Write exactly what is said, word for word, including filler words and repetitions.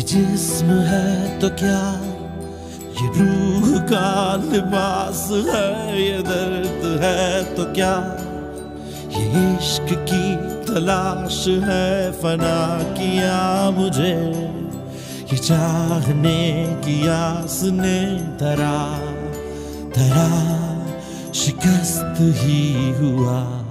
जिस्म है तो क्या, ये रूह का लिबास है, ये दर्द है तो क्या, ये इश्क की तलाश है, फना किया मुझे ये चाहने की आस ने, तरा तरा शिकस्त ही हुआ।